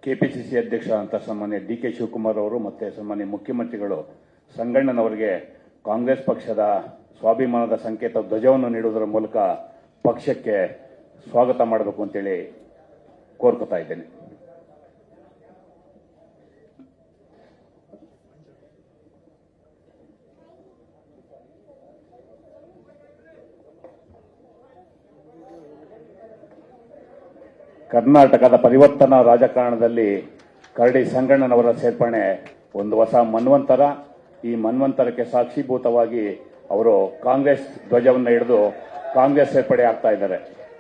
KPCC ಅಧ್ಯಕ್ಷ ಅಂತ ಸನ್ಮಾನ್ಯ ಡಿ.ಕೆ. ಶಿವಕುಮಾರ್ ಅವರು ಮತ್ತು ಸನ್ಮಾನ್ಯ ಮುಖ್ಯಮಂತ್ರಿಗಳು ಸಂಗಣ್ಣನವರಿಗೆ ಕಾಂಗ್ರೆಸ್ ಪಕ್ಷದ ಸ್ವಾಭಿಮಾನದ ಸಂಕೇತ ಧ್ವಜವನ್ನು ನೀಡುವುದರ ಮೂಲಕ ಪಕ್ಷಕ್ಕೆ ಸ್ವಾಗತ ಮಾಡಬೇಕು ಅಂತೇಳಿ ಕೋರ್ಕೊತಾ ಇದ್ದೇನೆ. ಕರ್ನಾಟಕದ ಪರಿವರ್ತನಾ ರಾಜಕಾರಣದಲ್ಲಿ ಕರಡಿ ಸಂಗಣ್ಣನವರ ಸೇರ್ಪಡೆ ಒಂದು ಹೊಸ ಮನ್ವಂತರ. ಈ ಮನ್ವಂತರಕ್ಕೆ ಸಾಕ್ಷೀಭೂತವಾಗಿ ಅವರು ಕಾಂಗ್ರೆಸ್ ಧ್ವಜವನ್ನು ಹಿಡಿದು ಕಾಂಗ್ರೆಸ್ ಸೇರ್ಪಡೆ ಆಗ್ತಾ ಇದ್ದಾರೆ.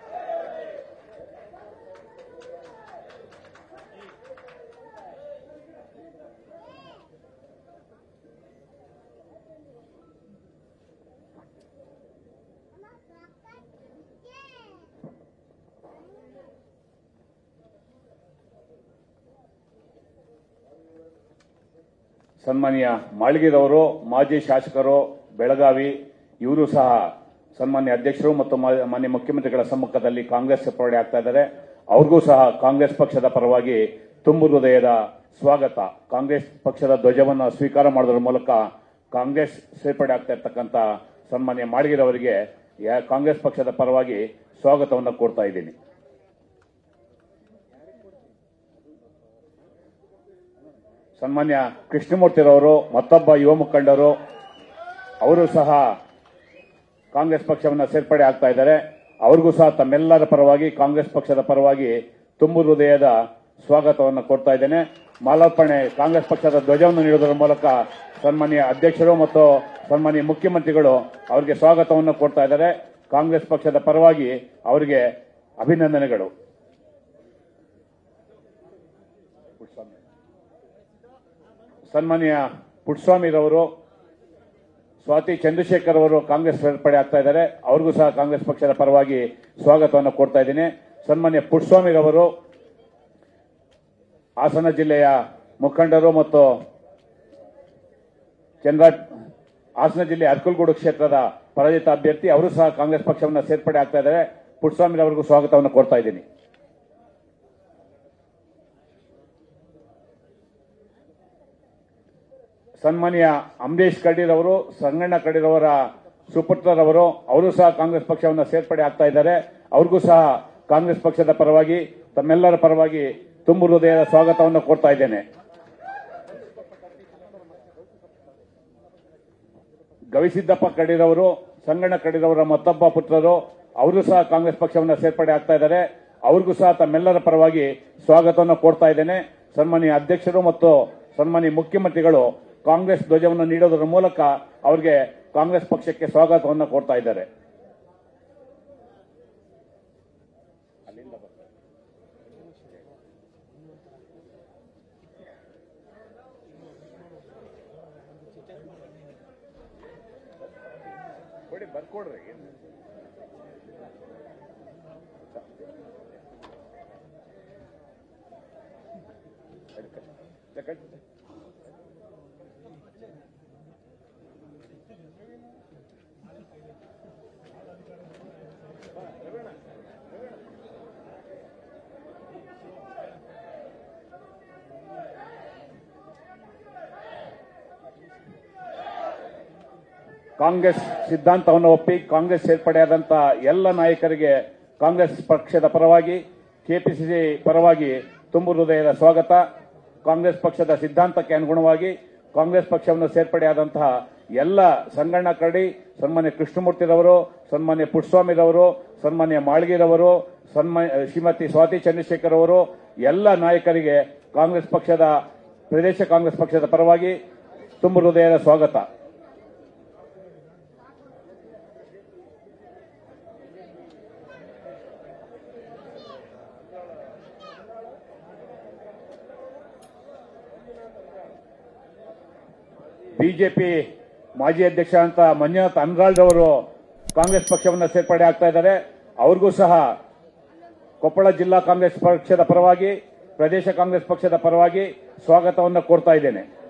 ಸನ್ಮಾನ್ಯ ಮಾಳ್ಗಿರವರು ಮಾಜಿ ಶಾಸಕರು ಬೆಳಗಾವಿ, ಇವರು ಸಹ ಸನ್ಮಾನ್ಯ ಅಧ್ಯಕ್ಷರು ಮತ್ತು ಮಾನ್ಯ ಮುಖ್ಯಮಂತ್ರಿಗಳ ಸಮ್ಮುಖದಲ್ಲಿ ಕಾಂಗ್ರೆಸ್ ಸೇರ್ಪಡೆ ಆಗ್ತಾ ಇದ್ದಾರೆ. ಅವ್ರಿಗೂ ಸಹ ಕಾಂಗ್ರೆಸ್ ಪಕ್ಷದ ಪರವಾಗಿ ತುಂಬು ಹೃದಯದ ಸ್ವಾಗತ. ಕಾಂಗ್ರೆಸ್ ಪಕ್ಷದ ಧ್ವಜವನ್ನು ಸ್ವೀಕಾರ ಮಾಡೋದ್ರ ಮೂಲಕ ಕಾಂಗ್ರೆಸ್ ಸೇರ್ಪಡೆ ಆಗ್ತಾ ಇರ್ತಕ್ಕಂಥ ಸನ್ಮಾನ್ಯ ಮಾಳ್ಗಿರವರಿಗೆ ಕಾಂಗ್ರೆಸ್ ಪಕ್ಷದ ಪರವಾಗಿ ಸ್ವಾಗತವನ್ನು ಕೋರ್ತಾ ಇದ್ದೀನಿ. ಸನ್ಮಾನ್ಯ ಕೃಷ್ಣಮೂರ್ತಿರವರು ಮತ್ತೊಬ್ಬ ಯುವ ಮುಖಂಡರು, ಅವರು ಸಹ ಕಾಂಗ್ರೆಸ್ ಪಕ್ಷವನ್ನು ಸೇರ್ಪಡೆ ಆಗ್ತಾ ಇದ್ದಾರೆ. ಅವ್ರಿಗೂ ಸಹ ತಮ್ಮೆಲ್ಲರ ಪರವಾಗಿ ಕಾಂಗ್ರೆಸ್ ಪಕ್ಷದ ಪರವಾಗಿ ತುಂಬು ಹೃದಯದ ಸ್ವಾಗತವನ್ನು ಕೊಡ್ತಾ ಇದ್ದೇನೆ. ಮಾಲಾರ್ಪಣೆ ಕಾಂಗ್ರೆಸ್ ಪಕ್ಷದ ಧ್ವಜವನ್ನು ನೀಡುವುದರ ಮೂಲಕ ಸನ್ಮಾನ್ಯ ಅಧ್ಯಕ್ಷರು ಮತ್ತು ಸನ್ಮಾನ್ಯ ಮುಖ್ಯಮಂತ್ರಿಗಳು ಅವರಿಗೆ ಸ್ವಾಗತವನ್ನು ಕೊಡ್ತಾ ಇದ್ದಾರೆ. ಕಾಂಗ್ರೆಸ್ ಪಕ್ಷದ ಪರವಾಗಿ ಅವರಿಗೆ ಅಭಿನಂದನೆಗಳು. ಸನ್ಮಾನ್ಯ ಪುಟ್ಟಸ್ವಾಮಿರವರು, ಸ್ವಾತಿ ಚಂದ್ರಶೇಖರ್ ಅವರು ಕಾಂಗ್ರೆಸ್ ಸೇರ್ಪಡೆ ಆಗ್ತಾ ಇದ್ದಾರೆ. ಅವ್ರಿಗೂ ಸಹ ಕಾಂಗ್ರೆಸ್ ಪಕ್ಷದ ಪರವಾಗಿ ಸ್ವಾಗತವನ್ನು ಕೊಡ್ತಾ ಇದ್ದೀನಿ. ಸನ್ಮಾನ್ಯ ಪುಟ್ಟಸ್ವಾಮಿರವರು ಹಾಸನ ಜಿಲ್ಲೆಯ ಮುಖಂಡರು ಮತ್ತು ಹಾಸನ ಜಿಲ್ಲೆ ಅರ್ಕಲ್ಗೂಡು ಕ್ಷೇತ್ರದ ಪರಾಜಿತ ಅಭ್ಯರ್ಥಿ, ಅವರು ಸಹ ಕಾಂಗ್ರೆಸ್ ಪಕ್ಷವನ್ನು ಸೇರ್ಪಡೆ ಆಗ್ತಾ ಇದ್ದಾರೆ. ಪುಟ್ಟಸ್ವಾಮಿರವರಿಗೂ ಸ್ವಾಗತವನ್ನು ಕೊಡ್ತಾ ಇದ್ದೀನಿ. ಸನ್ಮಾನ್ಯ ಅಂಬರೀಶ್ ಕಡೀರವರು, ಸಂಗಣ್ಣ ಕಡೀರವರ ಸುಪುತ್ರರವರು, ಅವರು ಸಹ ಕಾಂಗ್ರೆಸ್ ಪಕ್ಷವನ್ನು ಸೇರ್ಪಡೆ ಆಗ್ತಾ ಇದ್ದಾರೆ. ಅವ್ರಿಗೂ ಸಹ ಕಾಂಗ್ರೆಸ್ ಪಕ್ಷದ ಪರವಾಗಿ ತಮ್ಮೆಲ್ಲರ ಪರವಾಗಿ ತುಂಬು ಹೃದಯದ ಸ್ವಾಗತವನ್ನು ಕೊಡ್ತಾ ಇದ್ದೇನೆ. ಗವಿಸಿದ್ದಪ್ಪ ಕಡೀರವರು, ಸಂಗಣ್ಣ ಕಡೀರವರ ಮತ್ತೊಬ್ಬ ಪುತ್ರರು, ಅವರು ಸಹ ಕಾಂಗ್ರೆಸ್ ಪಕ್ಷವನ್ನು ಸೇರ್ಪಡೆ ಆಗ್ತಾ ಇದ್ದಾರೆ. ಅವ್ರಿಗೂ ಸಹ ತಮ್ಮೆಲ್ಲರ ಪರವಾಗಿ ಸ್ವಾಗತವನ್ನು ಕೊಡ್ತಾ ಇದ್ದೇನೆ. ಸನ್ಮಾನ್ಯ ಅಧ್ಯಕ್ಷರು ಮತ್ತು ಸನ್ಮಾನ್ಯ ಮುಖ್ಯಮಂತ್ರಿಗಳು ಕಾಂಗ್ರೆಸ್ ಧ್ವಜವನ್ನು ನೀಡೋದರ ಮೂಲಕ ಅವರಿಗೆ ಕಾಂಗ್ರೆಸ್ ಪಕ್ಷಕ್ಕೆ ಸ್ವಾಗತವನ್ನು ಕೊಡ್ತಾ ಇದ್ದಾರೆ. ಬರ್ಕೊಡ್ರಿ. ಕಾಂಗ್ರೆಸ್ ಸಿದ್ಧಾಂತವನ್ನು ಒಪ್ಪಿ ಕಾಂಗ್ರೆಸ್ ಸೇರ್ಪಡೆಯಾದಂತಹ ಎಲ್ಲ ನಾಯಕರಿಗೆ ಕಾಂಗ್ರೆಸ್ ಪಕ್ಷದ ಪರವಾಗಿ ಕೆಪಿಸಿಸಿ ಪರವಾಗಿ ತುಂಬು ಹೃದಯದ ಸ್ವಾಗತ. ಕಾಂಗ್ರೆಸ್ ಪಕ್ಷದ ಸಿದ್ಧಾಂತಕ್ಕೆ ಅನುಗುಣವಾಗಿ ಕಾಂಗ್ರೆಸ್ ಪಕ್ಷವನ್ನು ಸೇರ್ಪಡೆಯಾದಂತಹ ಎಲ್ಲ ಸಂಗಣ್ಣ ಕರಡಿ, ಸನ್ಮಾನ್ಯ ಕೃಷ್ಣಮೂರ್ತಿರವರು, ಸನ್ಮಾನ್ಯ ಪುಟ್ಟಸ್ವಾಮಿರವರು, ಸನ್ಮಾನ್ಯ ಮಾಳ್ಗಿರವರು, ಶ್ರೀಮತಿ ಸ್ವಾತಿ ಚಂದ್ರಶೇಖರ್ ಅವರು, ಎಲ್ಲ ನಾಯಕರಿಗೆ ಕಾಂಗ್ರೆಸ್ ಪಕ್ಷದ ಪ್ರದೇಶ ಕಾಂಗ್ರೆಸ್ ಪಕ್ಷದ ಪರವಾಗಿ ತುಂಬು ಹೃದಯದ ಸ್ವಾಗತ. ಬಿಜೆಪಿ ಮಾಜಿ ಅಧ್ಯಕ್ಷ ಅಂತ ಮಂಜುನಾಥ್ ಅನ್ರಾಳ್ ಅವರು ಕಾಂಗ್ರೆಸ್ ಪಕ್ಷವನ್ನು ಸೇರ್ಪಡೆ ಆಗ್ತಾ ಇದ್ದಾರೆ. ಅವ್ರಿಗೂ ಸಹ ಕೊಪ್ಪಳ ಜಿಲ್ಲಾ ಕಾಂಗ್ರೆಸ್ ಪಕ್ಷದ ಪರವಾಗಿ ಪ್ರದೇಶ ಕಾಂಗ್ರೆಸ್ ಪಕ್ಷದ ಪರವಾಗಿ ಸ್ವಾಗತವನ್ನು ಕೋರ್ತಾ ಇದ್ದೇನೆ.